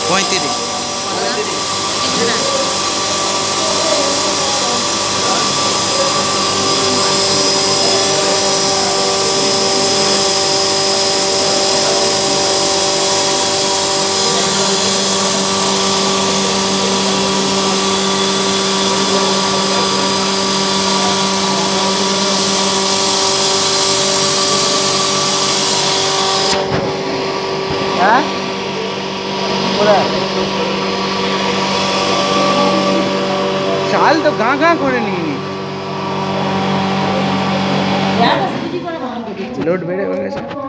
35। হ্যাঁ চাল তো গাঁ গাঁ করে নিয়ে নিচ্ছে। লোড বেড়ে গেছে।